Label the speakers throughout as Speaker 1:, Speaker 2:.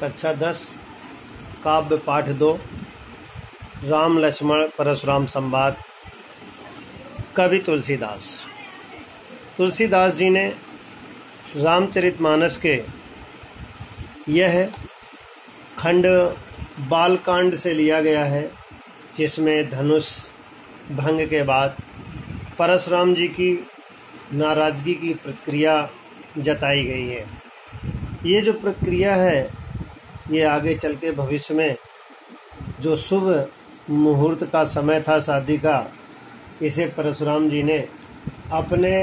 Speaker 1: कक्षा 10 काव्य पाठ 2 राम लक्ष्मण परशुराम संवाद। कवि तुलसीदास। तुलसीदास जी ने रामचरितमानस के यह खंड बालकांड से लिया गया है, जिसमें धनुष भंग के बाद परशुराम जी की नाराजगी की प्रतिक्रिया जताई गई है। ये जो प्रक्रिया है, ये आगे चल के भविष्य में जो शुभ मुहूर्त का समय था शादी का, इसे परशुराम जी ने अपने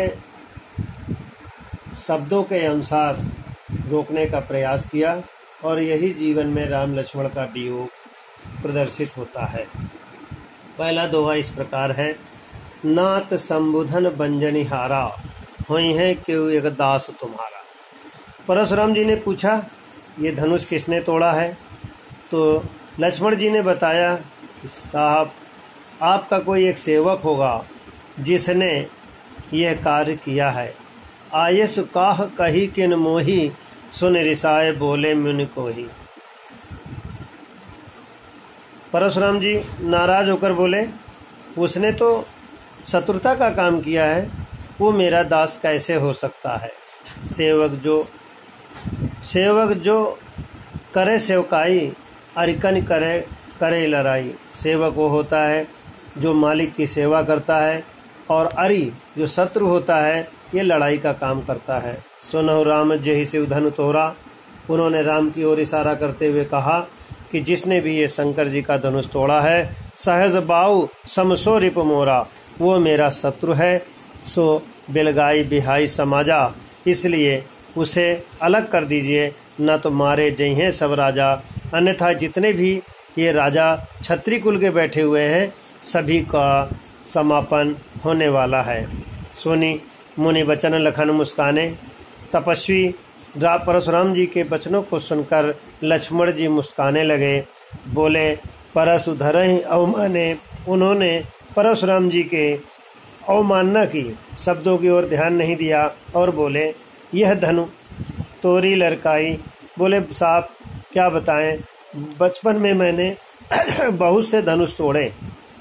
Speaker 1: शब्दों के अनुसार रोकने का प्रयास किया और यही जीवन में राम लक्ष्मण का वियोग प्रदर्शित होता है। पहला दोहा इस प्रकार है। नाथ संबुधन बंजनिहारा, होई है क्यों एक दास तुम्हारा। परशुराम जी ने पूछा, ये धनुष किसने तोड़ा है? तो लक्ष्मण जी ने बताया, साहब आपका कोई एक सेवक होगा जिसने यह कार्य किया है। आयस काह कही किन मोही, सुन रिसाए बोले मुनि को ही। परशुराम जी नाराज होकर बोले, उसने तो शत्रुता का काम किया है, वो मेरा दास कैसे हो सकता है। सेवक जो करे सेवकाई, अरिकन करे लड़ाई। सेवक वो होता है जो मालिक की सेवा करता है, और अरि जो शत्रु होता है, ये लड़ाई का काम करता है। सुनो राम जहि शिव धनु तोरा। उन्होंने राम की ओर इशारा करते हुए कहा कि जिसने भी ये शंकर जी का धनुष तोड़ा है, सहज बाऊ समसो रिप मोरा, वो मेरा शत्रु है। सो बेलगाई बिहाई समाजा, इसलिए उसे अलग कर दीजिए, न तो मारे जइहें सब राजा। अन्यथा जितने भी ये राजा क्षत्रिय कुल के बैठे हुए हैं, सभी का समापन होने वाला है। सुनी मुनि वचन लखन मुस्काने। तपस्वी परशुराम जी के वचनों को सुनकर लक्ष्मण जी मुस्काने लगे। बोले, परशु धरहि अवमाने। उन्होंने परशुराम जी के अवमानना की, शब्दों की ओर ध्यान नहीं दिया और बोले, यह धनु तोरी लड़काई। बोले, साहब क्या बताएं, बचपन में मैंने बहुत से धनुष तोड़े,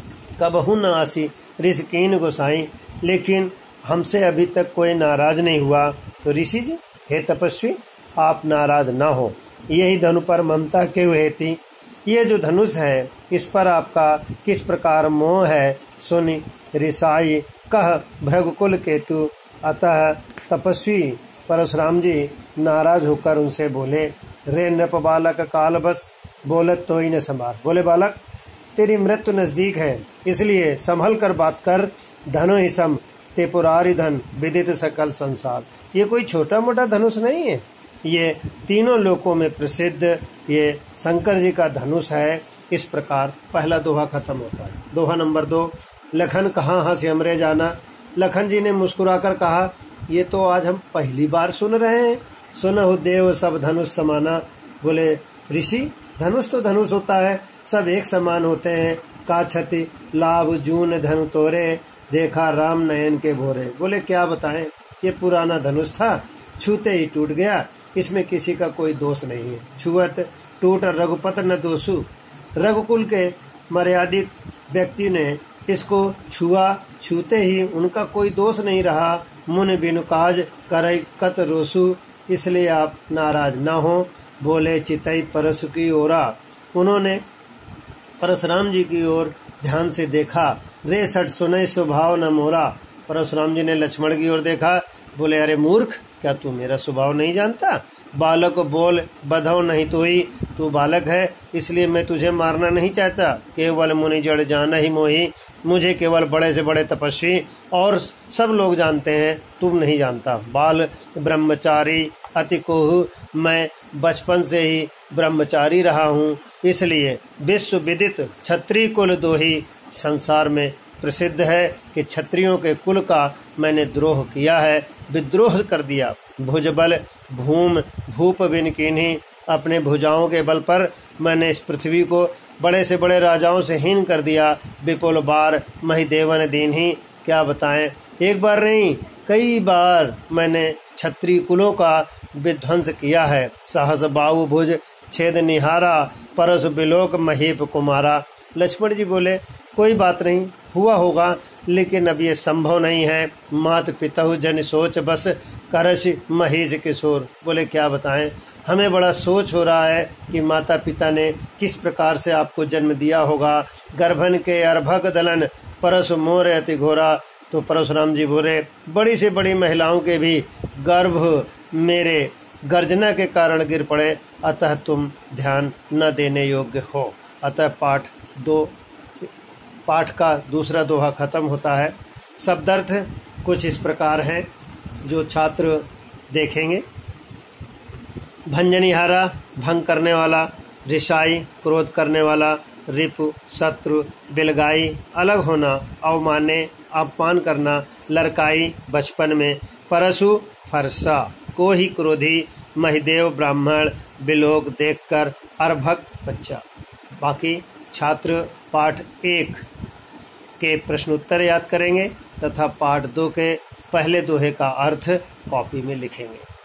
Speaker 1: कबहू न आसी ऋषिकीन गोसाई, लेकिन हमसे अभी तक कोई नाराज नहीं हुआ। तो ऋषि जी, हे तपस्वी, आप नाराज न हो, यही धनु पर ममता क्यों हेती। ये जो धनुष है, इस पर आपका किस प्रकार मोह है। सुनि रिसाई कह भृगुकुल केतु। अतः तपस्वी परशुराम जी नाराज होकर उनसे बोले, रे नृप बालक काल बस, बोलत तो ही न संभाल। बोले, बालक तेरी मृत्यु नजदीक है, इसलिए संभल कर बात कर। धनो ही सम ते पुरारी धन, विदित सकल संसार। ये कोई छोटा मोटा धनुष नहीं है, ये तीनों लोकों में प्रसिद्ध ये शंकर जी का धनुष है। इस प्रकार पहला दोहा खत्म होता है। दोहा नंबर 2। लखन कहाँ हंस हमरे जाना। लखन जी ने मुस्कुराकर कहा, ये तो आज हम पहली बार सुन रहे हैं। सुनहु देव सब धनुष समाना। बोले, ऋषि धनुष तो धनुष होता है, सब एक समान होते हैं। का क्षति लाभ जून धनु तोरे, देखा राम नयन के भोरे। बोले, क्या बताएं, ये पुराना धनुष था, छूते ही टूट गया, इसमें किसी का कोई दोष नहीं है। छुअत टूट रघुपत न दोषु। रघुकुल के मर्यादित व्यक्ति ने इसको छुआ, छूते ही उनका कोई दोष नहीं रहा। मुन बिनु काज करई कत रोसु, इसलिए आप नाराज न हो। बोले, चितई परशु की ओरा। उन्होंने परशुराम जी की ओर ध्यान से देखा। रे सट सुनई स्वभाव न मोरा। परशुराम जी ने लक्ष्मण की ओर देखा। बोले, अरे मूर्ख, क्या तू मेरा स्वभाव नहीं जानता? बालक बोल बधौ नहीं तो ही, तू बालक है, इसलिए मैं तुझे मारना नहीं चाहता। केवल मुनि जड़ जाना ही मोही, मुझे केवल बड़े से बड़े तपस्वी और सब लोग जानते हैं, तुम नहीं जानता। बाल ब्रह्मचारी अति कोहु, मैं बचपन से ही ब्रह्मचारी रहा हूँ, इसलिए विश्व विदित क्षत्रिय कुल दोही। संसार में प्रसिद्ध है कि क्षत्रियों के कुल का मैंने द्रोह किया है, विद्रोह कर दिया। भुजबल भूम भूप बिन कीन्ही, अपने भुजाओं के बल पर मैंने इस पृथ्वी को बड़े से बड़े राजाओं से हीन कर दिया। विपुल बार महिदेवन दीन्ही। क्या बताएं, एक बार नहीं कई बार मैंने क्षत्रिय कुलों का विध्वंस किया है। सहस बाहु भुज छेद निहारा, परसु बिलोक महीप कुमारा। लक्ष्मण जी बोले कोई बात नहीं, हुआ होगा, लेकिन अब ये संभव नहीं है। मात पितहु जन सोच बस, करश महीज किशोर। बोले क्या बताएं, हमें बड़ा सोच हो रहा है कि माता पिता ने किस प्रकार से आपको जन्म दिया होगा। गर्भन के अर्भक दलन, परसु मोर अति घोरा। तो परशुराम जी बोले बड़ी से बड़ी महिलाओं के भी गर्भ मेरे गर्जना के कारण गिर पड़े, अतः तुम ध्यान न देने योग्य हो। अतः पाठ का दूसरा दोहा खत्म होता है। शब्दार्थ कुछ इस प्रकार हैं जो छात्र देखेंगे। भंजनिहारा भंग करने वाला, रिसाई क्रोध करने वाला, रिपु शत्रु, बिलगाई अलग होना, अवमाने अपमान करना, लड़काई बचपन में, परशु फरसा को ही क्रोधी, महिदेव ब्राह्मण, बिलोक देखकर अर्भक बच्चा। बाकी छात्र पाठ 1 के प्रश्नोत्तर याद करेंगे तथा पाठ 2 के पहले दोहे का अर्थ कॉपी में लिखेंगे।